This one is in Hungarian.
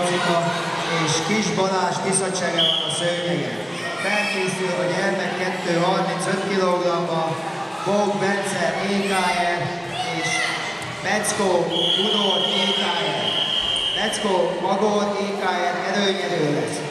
Rózsika és Kis Balázs Tiszacsere van a szőnyegen. Felkészül a gyermek 2 35 kg-ban, Bók Bence EKR és Beckó Udor EKR. Beckó Magor EKR erőnyerő lesz.